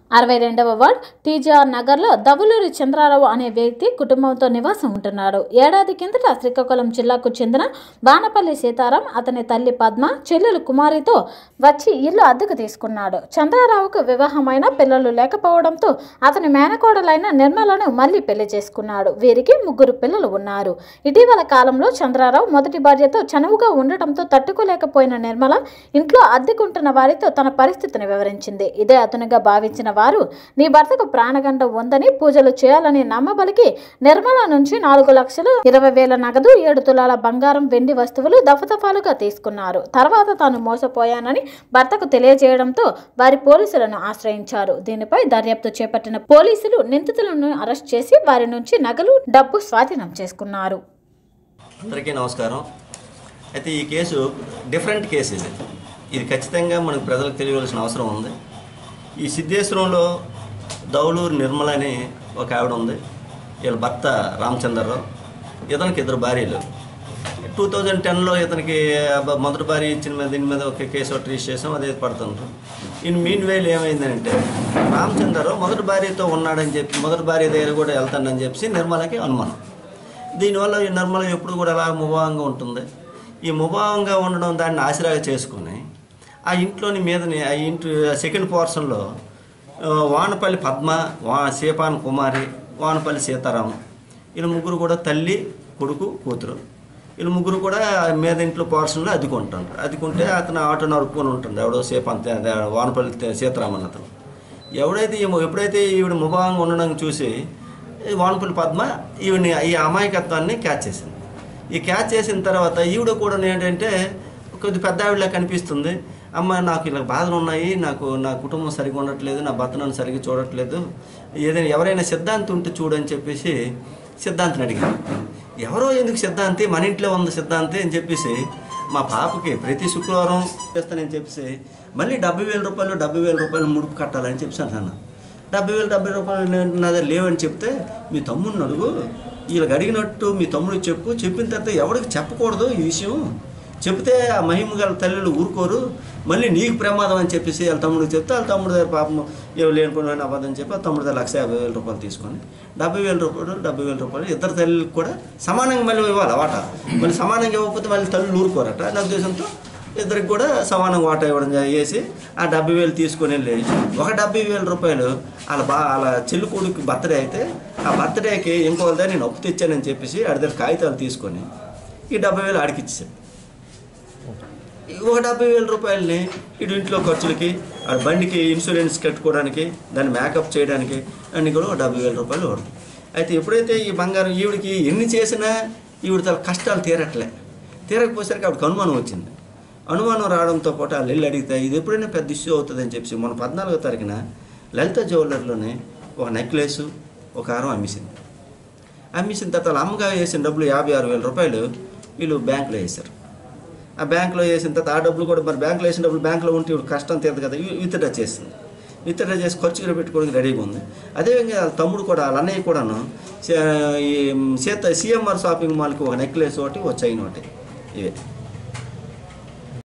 62వ ward TGR నగర్లో దవులూరి చంద్రారావు అనే వ్యక్తి కుటుంబంతో నివాసం ఉంటున్నాడు. ఏడాది కిందట శ్రీకాకుళం జిల్లాకు చెందిన బానపల్లి సీతారాం అతని తల్లి పద్మ, చెల్లెలు కుమారితో వచ్చి ఇల్లు అద్దెకు తీసుకున్నాడు. చంద్రారావుకు వివాహమైన పిల్లలు లేకపోవడంతో అతని మేనకోడలైన నిర్మలను మళ్లీ పెళ్లి చేసుకున్నాడు. వీరికి 3 పిల్లలు ఉన్నారు. ఇటీవల కాలంలో చంద్రారావు మొదటి భార్యతో చనువుగా ఉండటంతో తట్టుకోలేకపోయిన నిర్మల ఇంట్లో అద్దెకుంటున్న వారితో తన పరిస్థితిని వివరించింది. ఇదే అతనుగా భావించిన వారు, నీ భర్తకు ప్రాణగండం ఉందని పూజలు చేయాలని నమ్మబలికి నిర్మల నుంచి 4,20,000 నగదు, 7 తులాల బంగారం, వెండి వస్తువులు దఫదఫాలుగా తీసుకున్నారు. తర్వాత తాను మోసపోయానని భర్తకు తెలియజేయడంతో వారి పోలీసులను ఆశ్రయించారు. దీనిపై దర్యాప్తు చేపట్టిన పోలీసులు నిందితులను అరెస్ట్ చేసి వారి నుంచి నగలు, డబ్బు స్వాధీనం చేసుకున్నారు. అందరికీ నమస్కారం. అయితే ఈ కేసు డిఫరెంట్ కేసు. ఇది ఖచ్చితంగా మనకు ప్రజలకు తెలియవలసిన అవసరం ఉంది. ఈ సిద్ధేశ్వరంలో దౌలూరు నిర్మల అని ఒక ఆవిడ ఉంది. వీళ్ళ భర్త రామచంద్రరావు. ఇతనికి 2 భార్యలు. 2010లో ఇతనికి మొదటి భార్య ఇచ్చిన దీని మీద ఒక కేసు రిజిస్టర్ చేసాం. అదే పడుతుంది. మీన్ వేలు ఏమైందంటే, రామచంద్రరావు మొదటి భార్యతో ఉన్నాడని చెప్పి, మొదటి భార్య దగ్గర కూడా వెళ్తాడని చెప్పి నిర్మలకి అనుమానం. దీనివల్ల ఈ నిర్మల ఎప్పుడు కూడా అలా ముభావంగా ఉంటుంది. ఈ ముభావంగా ఉండడం దాన్ని ఆశ్రయ చేసుకుని ఆ ఇంట్లోని మీదని ఆ ఇంటి సెకండ్ పోర్షన్లో వానపల్లి పద్మ, సేపాన్ కుమారి, వానపల్లి సీతారాం, వీళ్ళు 3 కూడా తల్లి, కొడుకు, కూతురు. వీళ్ళు 3 కూడా మీద ఇంట్లో పోర్షన్లో అద్దుకుంటారు. అద్దుకుంటే అతను ఆటో నడుపుకొని ఉంటుంది. ఎవడో సేపాన్ వానపల్లి సీతారాం అన్న అతను. ఎప్పుడైతే ఈవిడ ముభావంగా ఉండడం చూసి వానపల్లి పద్మ ఈవిని ఈ అమాయకత్వాన్ని క్యాచ్ చేసింది. ఈ క్యాచ్ చేసిన తర్వాత ఈవిడ కూడా ఏంటంటే కొద్ది పెద్ద ఆవిడలా కనిపిస్తుంది. అమ్మ, నాకు ఇలా బాధలు ఉన్నాయి, నా కుటుంబం సరిగా ఉండట్లేదు, నా భర్త నన్ను సరిగ్గా చూడట్లేదు, ఏదైనా ఎవరైనా సిద్ధాంతి ఉంటే చూడని చెప్పేసి సిద్ధాంతిని అడిగాను. ఎవరో ఎందుకు సిద్ధాంతి, మన ఇంట్లో ఉంది సిద్ధాంతి అని చెప్పేసి మా పాపకి ప్రతి శుక్రవారం చేస్తానని చెప్పేసి మళ్ళీ 70,000 రూపాయలు ముడుపు కట్టాలని చెప్పాను. అన్న 70,000 రూపాయలు నా దగ్గర లేవని చెప్తే, మీ తమ్ముడిని అడుగు, వీళ్ళకి అడిగినట్టు మీ తమ్ముడికి చెప్పిన తర్వాత ఎవరికి చెప్పకూడదు ఈ విషయం, చెప్తే ఆ మహిమ గల తల్లులు ఊరుకోరు, మళ్ళీ నీకు ప్రమాదం అని చెప్పేసి వాళ్ళ తమ్ముడికి చెప్తే, వాళ్ళ తమ్ముడి దగ్గర పాపం ఏమి లేనిపోయిన అబద్ధం చెప్పి ఆ తమ్ముడి దగ్గర 1,50,000 రూపాయలు తీసుకొని 70,000 రూపాయలు ఇద్దరు తల్లులకు కూడా సమానంగా మళ్ళీ ఇవ్వాలి వాటా. మళ్ళీ సమానంగా ఇవ్వకపోతే మళ్ళీ తల్లులు ఊరుకోరట. నా ఉద్దేశంతో ఇద్దరికి కూడా సమానంగా వాటా ఇవ్వడం చేసి ఆ 70,000 తీసుకొని వెళ్ళి 70,000 రూపాయలు వాళ్ళ చెల్లి కొడుకు బర్త్డే అయితే ఆ బర్త్డేకి ఇంకోళ్ళ నేను అప్పు తెచ్చానని చెప్పేసి ఆడి దగ్గర కాగితాలు తీసుకొని ఈ 70,000 ఆడికి ఇచ్చాను. 70,000 రూపాయలని ఇటు ఇంట్లో ఖర్చులకి, ఆ బండికి ఇన్సూరెన్స్ కట్టుకోవడానికి, దాన్ని మేకప్ చేయడానికి అన్నీ కూడా 70,000 రూపాయలు పడుతుంది. అయితే ఎప్పుడైతే ఈ బంగారం ఈవిడికి ఎన్ని చేసినా ఈవిడ తన కష్టాలు తీరకపోసరికి ఆవిడకి అనుమానం వచ్చింది. అనుమానం రావడంతో పాటు వాళ్ళు వెళ్ళి అడిగితే ఇది ఎప్పుడైనా పెద్ద ఇష్యూ అవుతుందని చెప్పి మన 14వ తారీఖున లలిత జ్యువెలర్లోనే ఒక నెక్లెస్, ఒక హారం అమ్మేసింది. అమ్మేసిన తర్వాత వాళ్ళ అమ్మగా వేసిన డబ్బులు 56,000 రూపాయలు వీళ్ళు బ్యాంకులో వేశారు. ఆ బ్యాంకులో వేసిన తర్వాత ఆ డబ్బులు కూడా మరి బ్యాంకులో వేసిన డబ్బులు బ్యాంకులో ఉంటే ఇప్పుడు కష్టం తీరదు కదా, విత్డ్రా చేసింది. విత్డ్రా చేసి ఖర్చుగా పెట్టుకోవడానికి రెడీగా ఉంది. అదేవిధంగా వాళ్ళ తమ్ముడు కూడా, వాళ్ళ అన్నయ్య కూడాను ఈ CMR షాపింగ్ మాల్కి ఒక నెక్లెస్ ఒకటి, ఒక చైన్ ఒకటి, ఇవే